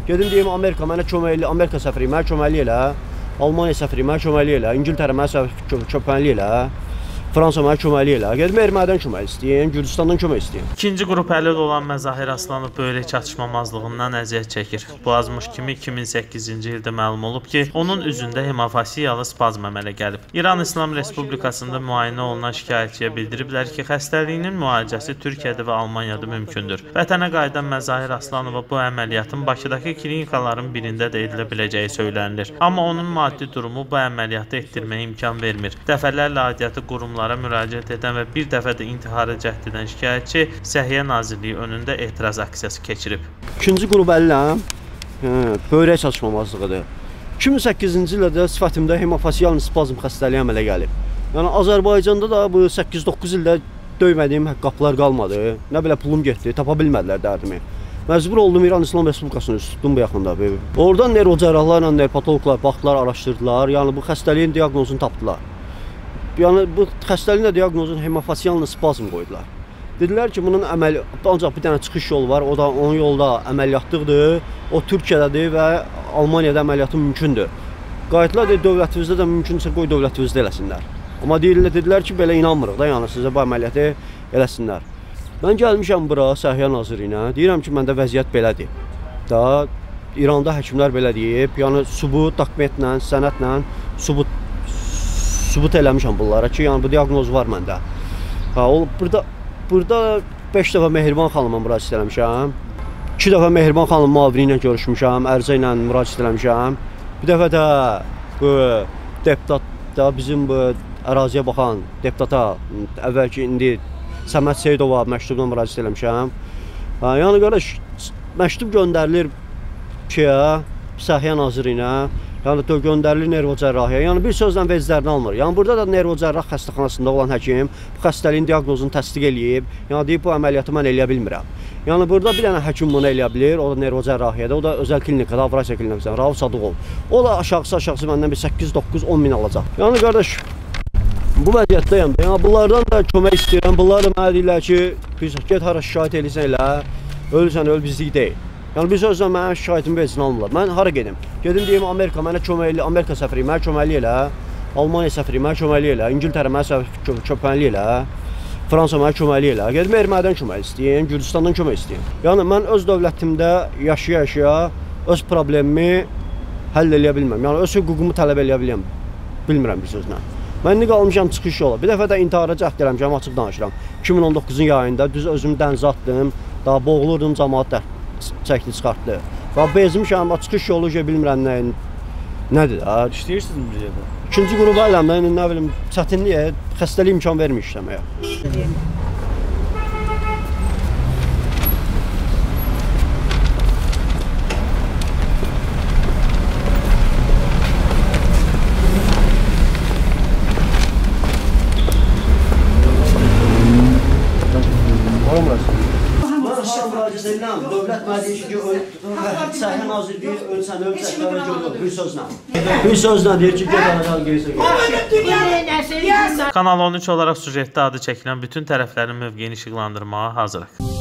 Gedim deyim Amerika mənə kömək elə, Amerika səfiri mənə kömək elə, Almaniya səfiri mənə kömək elə, İngiltərə mənə kömək elə, Fransa mənə kömək elə. Gedim Ermənidən kömək istəyim, Gürcüstandan kömək istəyim. İkinci qrup əlil olan Məzahir Aslanov böyrək çatışmamazlığından əziyyət çəkir. Bu azmış kimi 2008-ci ildə məlum olub ki, onun üzündə hemofasiyalı spazm əmələ gəlib. İran İslam Respublikasında müayinə olunan şikayətçiyə bildiriblər ki, xəstəliyinin müalicəsi Türkiyədə və Almaniyada mümkündür. Vətənə qayıdan Məzahir Aslanova bu əməliyyatın Bakıdakı klinikaların birində də edilə biləcəyi söylənilir. Amma onun maddi durumu bu əməliyyatı etdirməyə imkan vermir. Dəfələrlə aidiyyatı qurumlar müraciət edən və bir dəfə də intihara cəhd edən şikayətçi Səhiyyə Nazirliyi önündə etiraz aksiyası keçirib. İkinci qrup əliləm, böyrək çatışmamazlığıdır. 2008-ci ildə sifətimdə hemofasial spazm xəstəliyi əmələ gəlib. Yəni Azərbaycanda da bu 8-9 ildə döymədiyim qapılar qalmadı. Nə belə pulum getdi, tapa bilmədilər dərdimi. Məcbur oldum İran İslam Respublikasını tutdum bu yaxında. Oradan neyrocərrahlarla neyropatologlar baxdılar, araşdırdılar. Yəni bu xəstəliyin diaqnozunu tapdılar. Yəni bu xəstəliyin diaqnozunu hemofasial spazm qoydular. Dedilər ki, bunun ancaq bir dənə çıxış yolu var, o da onun yolda əməliyyatlıqdır. O Türkiyədədir və Almaniyada əməliyyatı mümkündür. Qayıtlar dövlətimizdə də mümkünsə qoy dövlətimizdə eləsinlər. Amma dedilər ki, belə inanmırıq da, yəni sizə bu əməliyyatı eləsinlər. Mən gəlmişəm bura Səhiyyə Nazirliyinə, deyirəm ki, məndə vəziyyət belədir. Da İranda həkimlər belə deyib, yəni sübut, dokumentlə, sənədlə sübut eləmişəm bunlara ki, yəni bu diaqnoz var məndə. Burada 5 dəfə Mehriban xanımla müraciət eləmişəm. 2 dəfə Mehriban xanım müavini ilə görüşmüşəm, ərizə ilə müraciət eləmişəm. Bir dəfə də bu deputatda bizim bu əraziyə baxan deputata əvvəlki indi Səməd Seyidova məktubla müraciət eləmişəm. Yəni qardaş, məktub göndərilir Səhiyyə Nazirliyinə. Yəni göndərilir neyrocərrahiyə. Yəni bir sözlə veclərini almır. Yəni burada da neyrocərrah xəstəxanasında olan həkim bu xəstəliyin diaqnozunu təsdiq eləyib. Yəni deyib bu əməliyyatı mən eləyə bilmirəm. Yəni burada bir dənə həkim bunu eləyə bilir. O da neyrocərrahiyyədə, o da özəl klinikada, Avrasiya klinikasında, Rauf Sadıqov. O da aşağısı məndən bir 8-9-10 min alacaq. Yəni qardaş, bu vəziyyətdəyəm. Yəni bunlardan da kömək istəyirəm. Bunlar da mənə deyirlər ki, get hara şikayət eləyirsən elə, ölürsən öl bizlik deyil. Yəni bir sözlə mənim şikayətimi vecinə almırlar. Mən hara gedim? Gedim deyim Amerika mənə kömək elə, Amerika səfiri mənə kömək elə, Almaniya səfiri mənə kömək elə, İngiltərə mənə kömək elə, Fransa mənə kömək elə. Gedim Ermənidən kömək istəyim, Gürcüstandan kömək istəyim. Yəni mən öz dövlətimdə yaşaya-yaşaya öz problemimi həll eləyə bilmirəm. Yəni öz hüququmu tələb eləyə bilmirəm bir sözlə. Mən indi qalmışam çıxış yola. Bir dəfə də intihara cəhd eləmişəm, açıq danışıram. 2019-un yayında düz özümü dənizə atdım, daha boğulurdum, cəmaət çəkdi çıxartdı. Və bezmişəm, çıxış yolu bilmirəm nədir də. İşləyirsiniz bir yerdə? İkinci qrupa eləmdə, nə bilim, çətinliyə, xəstəlik imkan vermir işləməyə. Dövlət mənə deyir ki, Səhiyyə Nazirliyi ölsən, bir sözlə deyir ki, Kanal 13 olaraq sujetdə adı çəkilən bütün tərəflərin mövqeyini işıqlandırmağa hazırıq.